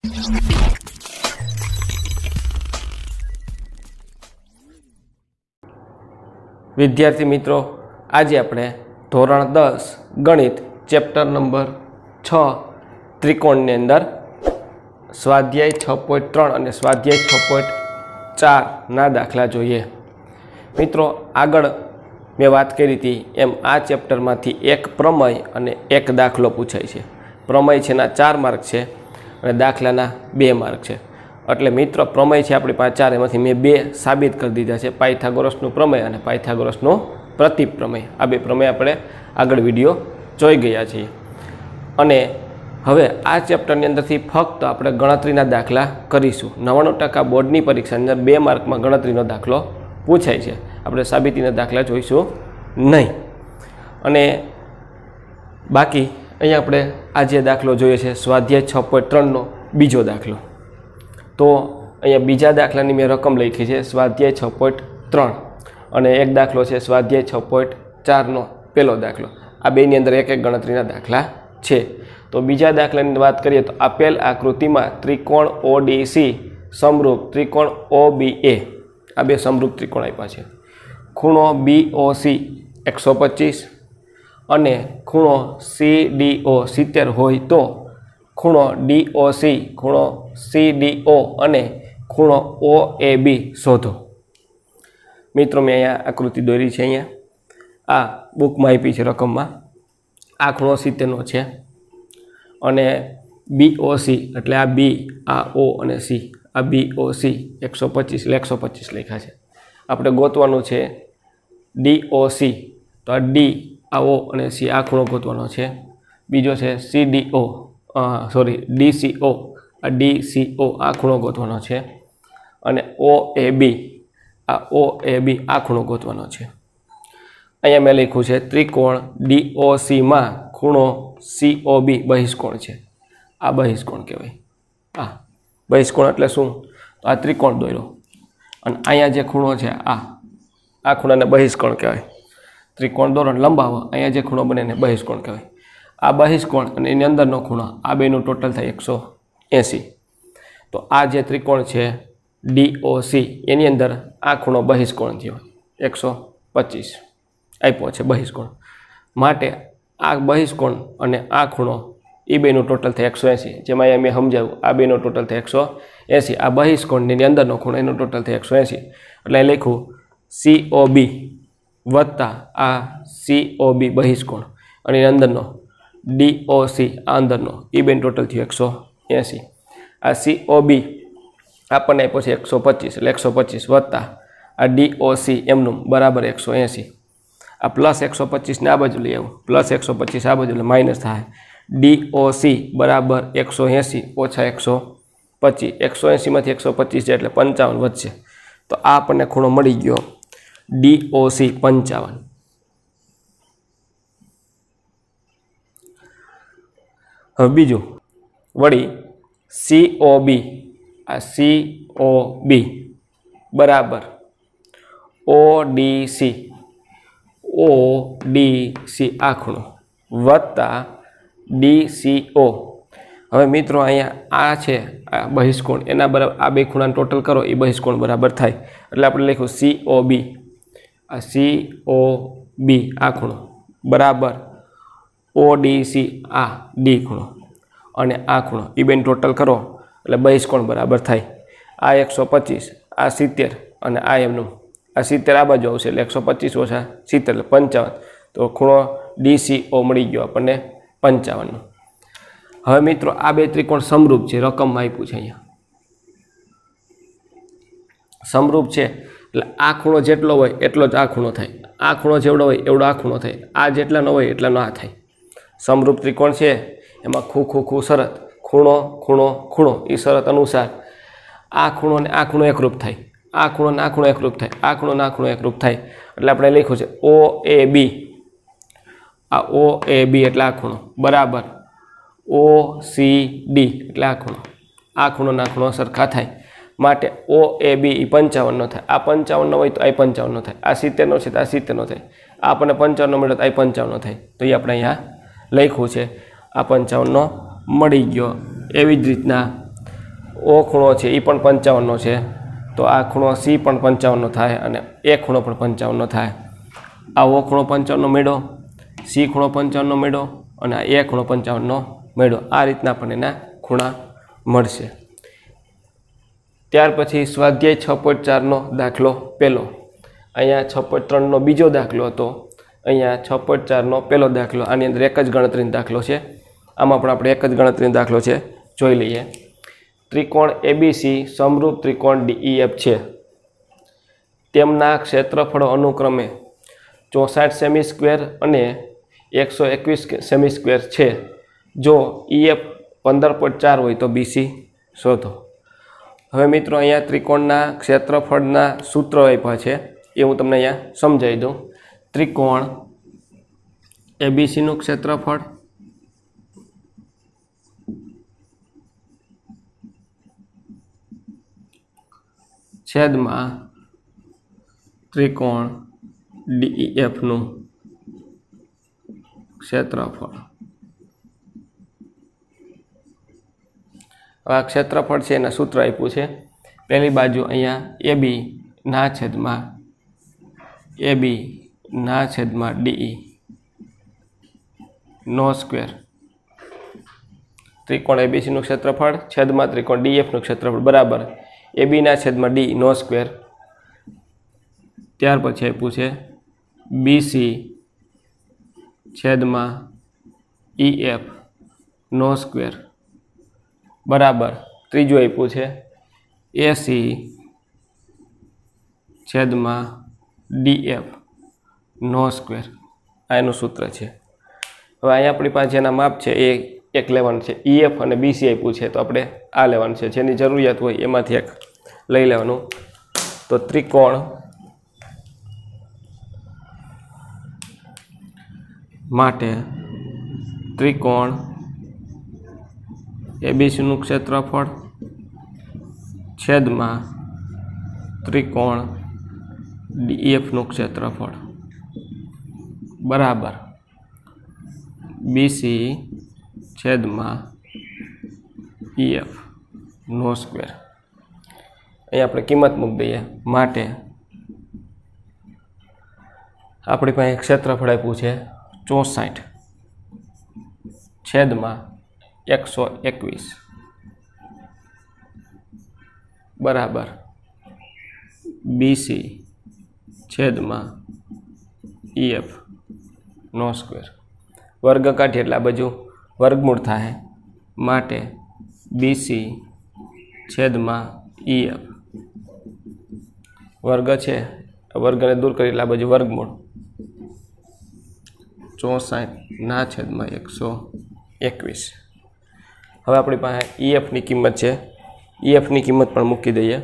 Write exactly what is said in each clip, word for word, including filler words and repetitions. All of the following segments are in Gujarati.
विद्यार्थी मित्रों, आज આપણે ધોરણ દસ ગણિત ચેપ્ટર નંબર છ ત્રિકોણની અંદર સ્વાધ્યાય છ પોઈન્ટ ત્રણ અને સ્વાધ્યાય છ પોઈન્ટ ચાર ના દાખલા જોઈએ। મિત્રો, આગળ મેં વાત કરી હતી એમ આ ચેપ્ટરમાંથી એક પ્રમેય અને એક દાખલો પૂછાય છે। પ્રમેય છે ના ચાર માર્ક છે અને દાખલાના બે માર્ક છે। એટલે મિત્રો, પ્રમેય છે આપણી પાસે ચાર, એમાંથી મેં બે સાબિત કરી દીધા છે, પાયથાગોરસનું પ્રમેય અને પાયથાગોરસનું પ્રતિપ પ્રમેય। આ બે પ્રમેય આપણે આગળ વિડીયો જોઈ ગયા છીએ અને હવે આ ચેપ્ટરની અંદરથી ફક્ત આપણે ગણતરીના દાખલા કરીશું। નવ્વાણું ટકા બોર્ડની પરીક્ષાની અંદર બે માર્કમાં ગણતરીનો દાખલો પૂછાય છે, આપણે સાબિતીના દાખલા જોઈશું નહીં। અને બાકી અહીંયા આપણે આ જે દાખલો જોઈએ છે સ્વાધ્યાય છ પોઈન્ટ ત્રણનો બીજો દાખલો, તો અહીંયા બીજા દાખલાની મેં રકમ લખી છે સ્વાધ્યાય છ પોઈન્ટ ત્રણ અને એક દાખલો છે સ્વાધ્યાય છ પોઈન્ટ ચારનો પહેલો દાખલો। આ બેની અંદર એક એક ગણતરીના દાખલા છે। તો બીજા દાખલાની વાત કરીએ તો આપેલ આકૃતિમાં ત્રિકોણ ઓ ડી સી સમરૂપ ત્રિકોણ ઓ બી એ, આ બે સમરૂપ ત્રિકોણ આપ્યા છે। ખૂણો બી ઓ સી એકસો પચીસ અને ખૂણો સી ડી ઓ સિત્તેર હોય તો ખૂણો ડી ઓ સી, ખૂણો સી ડી ઓ અને ખૂણો ઓ એ બી શોધો। મિત્રો, મેં અહીંયા આકૃતિ દોરી છે, અહીંયા આ બુકમાં આપી છે રકમમાં। આ ખૂણો સિત્તેરનો છે અને બી ઓ સી એટલે આ બી, આ ઓ અને સી, આ બી ઓ સી એકસો પચીસ એટલે એકસો પચીસ લખ્યા છે। આપણે ગોતવાનું છે ડી ઓ સી, તો આ ડી, આ ઓ અને સી, આ ખૂણો ગોતવાનો છે। બીજો છે C D O, sorry D C O, આ ડી સી ઓ આ ખૂણો ગોતવાનો છે અને ઓ એ બી, આ ઓ એ બી આ ખૂણો ગોતવાનો છે। અહીંયા મેં લખ્યું છે ત્રિકોણ ડી ઓ સીમાં ખૂણો સી ઓ બી બહિષ્કોણ છે। આ બહિષ્કોણ કહેવાય। આ બહિષ્કોણ એટલે શું? તો આ ત્રિકોણ દોર્યો અને અહીંયા જે ખૂણો છે આ આ ખૂણાને બહિષ્કોણ કહેવાય। ત્રિકોણ દોરો લંબાવો, અહીંયા જે ખૂણો બને એને બહિષ્કોણ કહેવાય। આ બહિષ્કોણ અને એની અંદરનો ખૂણો, આ બેનું ટોટલ થાય એકસો એંસી। તો આ જે ત્રિકોણ છે ડી ઓ સી એની અંદર આ ખૂણો બહિષ્કોણ થયો એકસો પચીસ આપ્યો છે બહિષ્કોણ, માટે આ બહિષ્કોણ અને આ ખૂણો એ બેનું ટોટલ થાય એકસો એંસી। જેમાં અહીંયા મેં સમજાવ્યું આ બેનો ટોટલ થાય એકસો એંસી। આ બહિષ્કોણની અંદરનો ખૂણો એનો ટોટલ થાય એકસો એંસી, એટલે એ લખ્યું સી ઓ બી વત્તા આ સી ઓ બી બહિષ્કોણ અને એની અંદરનો ડી ઓ સી આ અંદરનો એ બેન ટોટલ થયું એકસો એંસી। આ સી ઓ બી આપણને આપ્યો છે એકસો પચીસ એટલે એકસો પચીસ વત્તા આ ડી ઓ સી એમનું બરાબર એકસો એંસી। આ પ્લસ એકસો પચીસને આ બાજુ લઈ આવું, પ્લસ એકસો પચીસ આ બાજુ એટલે માઇનસ થાય। ડી ઓ સી બરાબર એકસો એંસી ઓછા એકસો પચીસ, એકસો એંસીમાંથી એકસો પચીસ જાય એટલે પંચાવન વધશે, તો આ આપણને ખૂણો મળી ગયો ડી ઓ સી પંચાવન। હવે બીજું વળી સી ઓ બી, આ સી ઓ બી બરાબર O D C, O D C આ ખૂણો વત્તા ડી સી ઓ। હવે મિત્રો, અહીંયા આ છે આ બહિષ્કોણ, એના બરાબર આ બે ખૂણાને ટોટલ કરો એ બહિષ્કોણ બરાબર થાય, એટલે આપણે લખ્યું સી ઓ બી, આ સી ઓ બી આ ખૂણો બરાબર ઓ ડી સી આ ડી ખૂણો અને આ ખૂણો એ બેન ટોટલ કરો એટલે બહિષ્કોણ બરાબર થાય। આ એકસો પચીસ, આ સિત્તેર અને આ એમનું, આ સિત્તેર આ બાજુ આવશે એટલે એકસો પચીસ ઓછા સિત્તેર એટલે પંચાવન, તો ખૂણો ડી સી ઓ મળી ગયો આપણને પંચાવનનો। હવે મિત્રો, આ બે ત્રિકોણ સમરૂપ છે, રકમમાં આપ્યું છે અહીંયા સમરૂપ છે, એટલે આ ખૂણો જેટલો હોય એટલો જ આ ખૂણો થાય, આ ખૂણો જેવડો હોય એવડો આ ખૂણો થાય, આ જેટલા ન હોય એટલાનો આ થાય। સમરૂપ ત્રિકોણ છે એમાં ખૂ ખૂ ખૂ શરત, ખૂણો ખૂણો ખૂણો એ શરત અનુસાર આ ખૂણો ને આ ખૂણો એકરૂપ થાય, આ ખૂણો ને આ ખૂણો એકરૂપ થાય, આ ખૂણો ને આ ખૂણો એકરૂપ થાય, એટલે આપણે લખ્યું છે ઓ એ બી, આ ઓ એ બી એટલે આ ખૂણો બરાબર ઓ સી ડી એટલે આ ખૂણો, આ ખૂણો ના ખૂણો સરખા થાય, માટે ઓ એ બી એ પંચાવનનો થાય। આ પંચાવનનો હોય તો આ પંચાવનનો થાય, આ સિત્તેરનો છે તો આ સિત્તેરનો થાય, આ આપણને પંચાવનનો મળ્યો તો આ પંચાવનનો થાય, તો એ આપણે અહીંયા લખ્યું છે આ પંચાવનનો મળી ગયો। એવી જ રીતના ઓ ખૂણો છે એ પણ પંચાવનનો છે, તો આ ખૂણો સી પણ પંચાવનનો થાય અને એ ખૂણો પણ પંચાવનનો થાય. આ ઓ ખૂણો પંચાવનનો મેળો, સી ખૂણો પંચાવનનો મેળો અને આ એ ખૂણો પંચાવનનો મેળો. આ રીતના પણ એના ખૂણા મળશે. ત્યાર પછી સ્વાધ્યાય છ પોઈન્ટ ચારનો દાખલો પહેલો. અહીંયા છ પોઈન્ટ ત્રણનો બીજો દાખલો હતો, અહીંયા છ પોઈન્ટ ચારનો પહેલો દાખલો. આની અંદર એક જ ગણતરીનો દાખલો છે. આમાં પણ આપણે એક જ ગણતરીનો દાખલો છે, જોઈ લઈએ. ત્રિકોણ એબીસી સમરૂપ ત્રિકોણ ડીઈએફ છે. તેમના ક્ષેત્રફળો અનુક્રમે ચોસાઠ સેમી સ્ક્વેર અને એકસો એકવીસ સેમી સ્ક્વેર છે. જો ઈએફ પંદર પોઈન્ટ ચાર હોય તો બીસી શોધો. હવે મિત્રો અહીંયા ત્રિકોણના ક્ષેત્રફળના સૂત્ર આપ્યા છે, એ હું તમને અહીંયા સમજાવી દઉં. ત્રિકોણ એબીસીનું ક્ષેત્રફળ છેદમાં ત્રિકોણ ડીઈએફનું ક્ષેત્રફળ. આ ક્ષેત્રફળ છે એના સૂત્ર આપ્યું છે. પહેલી બાજુ અહીંયા એ બી ના છેદમાં એ બી ના છેદમાં ડીઈ નો સ્ક્વેર. ત્રિકોણ એબીસીનું ક્ષેત્રફળ છેદમાં ત્રિકોણ ડીએફનું ક્ષેત્રફળ બરાબર એ બી ના છેદમાં ડી નો સ્ક્વેર. ત્યાર પછી આપ્યું છે બીસી છેદમાં ઈએફ નો સ્ક્વેર બરાબર ત્રીજું આપ્યું છે એસી છેદમાં ડીએફ નો સ્ક્વેર. આ એનું સૂત્ર છે. હવે અહીંયા આપણી પાસે જેના માપ છે એ એક લેવાનું છે. ઈએફ અને બીસી આપ્યું છે તો આપણે આ લેવાનું છે. જેની જરૂરિયાત હોય એમાંથી એક લઈ લેવાનું. તો ત્રિકોણ માટે ત્રિકોણ એબીસીનું ક્ષેત્રફળ છેદમાં ત્રિકોણ ડીઈએફનું ક્ષેત્રફળ બરાબર બીસી છેદમાં ઈએફ નો સ્ક્વેર. અહીં આપણે કિંમત મૂકી દઈએ. માટે આપણી પાસે ક્ષેત્રફળ આપ્યું છે ચોસાઠ છેદમાં એકસો એકવીસ બરાબર બીસી છેદમાં ઈએફ નો સ્ક્વેર. વર્ગ કાઢીએ એટલે આ બાજુ વર્ગમૂળ થાય. માટે બીસી છેદમાં ઈએફ વર્ગ છે, વર્ગને દૂર કરી એટલે આ બાજુ વર્ગમૂળ ચોસાઠ ના છેદમાં એકસો એકવીસ. હવે આપણી પાસે ઈએફની કિંમત છે, ઈએફની કિંમત પણ મૂકી દઈએ.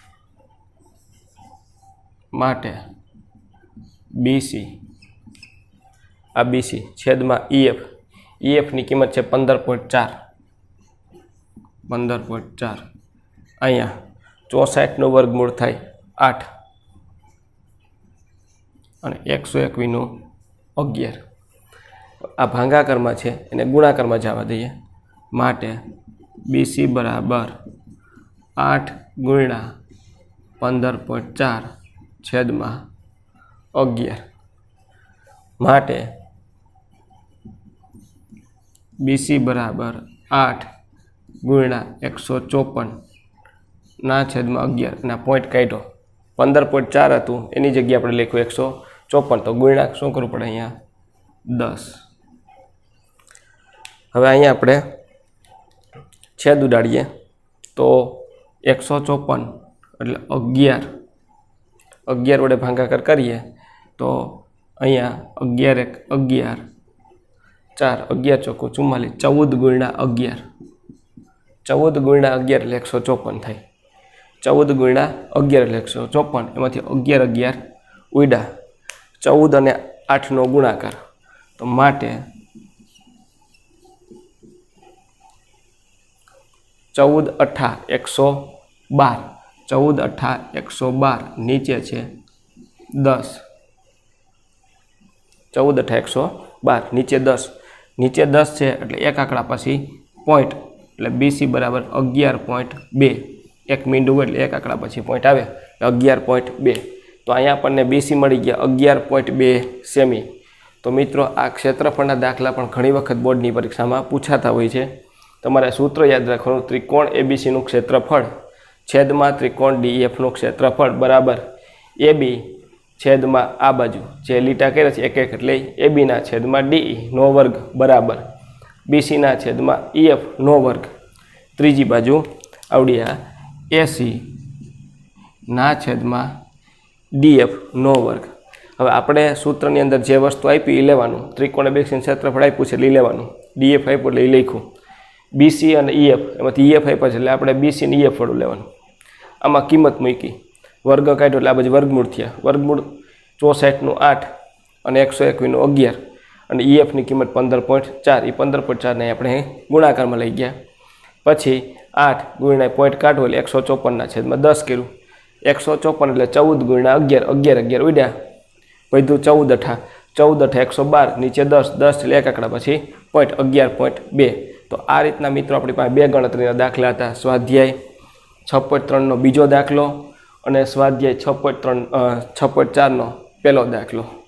માટે બીસી આ બીસી છેદમાં ઈએફ ઈએફની કિંમત છે પંદર પોઈન્ટ ચાર પંદર પોઈન્ટ ચાર. અહીંયા ચોસાઠનું વર્ગમૂળ થાય આઠ અને એકસો એકવીસનું અગિયાર. આ ભાગાકારમાં છે એને ગુણાકારમાં જવા દઈએ. માટે બીસી બરાબર આઠ ગુણ્યા પંદર પોઈન્ટ ચાર છેદમાં અગિયાર. માટે બીસી બરાબર આઠ ગુણ્યા એકસો ચોપન ના છેદમાં અગિયાર. અને પોઈન્ટ કાઢ્યો પંદર પોઈન્ટ ચાર હતું એની જગ્યાએ આપણે લખ્યું એકસો ચોપન. તો ગુણ્યા શું કરવું પડે અહીંયા દસ. હવે અહીંયા આપણે છેદ ઉડાડીએ તો એકસો ચોપન એટલે અગિયાર અગિયાર વડે ભાગાકાર કરીએ તો અહીંયા અગિયાર એક અગિયાર ચાર અગિયાર ચોખ્ખું ચુમ્માલીસ. ચૌદ ગુણ્યા અગિયાર ચૌદ ગુણ્યા અગિયાર એટલે એકસો ચોપન થાય. ચૌદ ગુણ્યા અગિયાર એટલે એકસો ચોપન. એમાંથી અગિયાર અગિયાર ઉડા. ચૌદ અને આઠનો ગુણાકાર. તો માટે ચૌદ અઠા એકસો બાર. ચૌદ અઠા એકસો બાર નીચે છે દસ. ચૌદ અઠા એકસો બાર નીચે દસ. નીચે દસ છે એટલે એક આંકડા પછી પોઈન્ટ એટલે બીસી બરાબર અગિયાર પોઈન્ટ બે એક મીંડું એટલે એક આંકડા પછી પોઈન્ટ આવે એટલે અગિયાર પોઈન્ટ બે તો અહીંયા આપણને બીસી મળી ગયા અગિયાર પોઈન્ટ બે સેમી તો મિત્રો આ ક્ષેત્રફળના દાખલા પણ ઘણી વખત બોર્ડની પરીક્ષામાં પૂછાતા હોય છે તમારે સૂત્ર યાદ રાખવાનું ત્રિકોણ એબીસીનું ક્ષેત્રફળ છેદમાં ત્રિકોણ ડીઈએફનું ક્ષેત્રફળ બરાબર એબી છેદમાં આ બાજુ જે લીટા કર્યા છે એક એક એટલે એબીના છેદમાં ડીઈ નો વર્ગ બરાબર બીસીના છેદમાં ઈએફ નો વર્ગ ત્રીજી બાજુ આવડી આ એસી ના છેદમાં ડીએફ નો વર્ગ હવે આપણે સૂત્રની અંદર જે વસ્તુ આપી એ લેવાનું ત્રિકોણ એબીસીનું ક્ષેત્રફળ આપ્યું છે એટલે એ લેવાનું ડીએફ આપ્યું એટલે એ લખ્યું બીસી અને ઈએફ એમાંથી ઈએફ આપ્યા છે એટલે આપણે બીસી અને ઈએફ વાળું લેવાનું આમાં કિંમત મૂકી વર્ગ કાઢ્યો એટલે આ બાજુ વર્ગમૂળ થયા વર્ગમૂળ ચોસઠનું આઠ અને એકસો એકવીસનું અગિયાર અને ઈએફની કિંમત પંદર પોઈન્ટ ચાર એ પંદર પોઈન્ટ ચારને આપણે ગુણાકારમાં લઈ ગયા પછી આઠ ગુણ્યા પોઈન્ટ કાઢવો એટલે એકસો ચોપનના છેદમાં દસ કર્યું એકસો ચોપન એટલે ચૌદ ગુણ્યા અગિયાર અગિયાર અગિયાર ઉડ્યા વધ્યું ચૌદ અઠા ચૌદ અઠા એકસો બાર નીચે દસ દસ એટલે એક આંકડા પછી પોઈન્ટ અગિયાર પોઈન્ટ બે તો આ રીતના મિત્રો આપણી પાસે બે ગણતરીના દાખલા હતા સ્વાધ્યાય છ પોઈન્ટ ત્રણનો બીજો દાખલો અને સ્વાધ્યાય છ પોઈન્ટ ત્રણ છ પોઈન્ટ ચારનો પહેલો દાખલો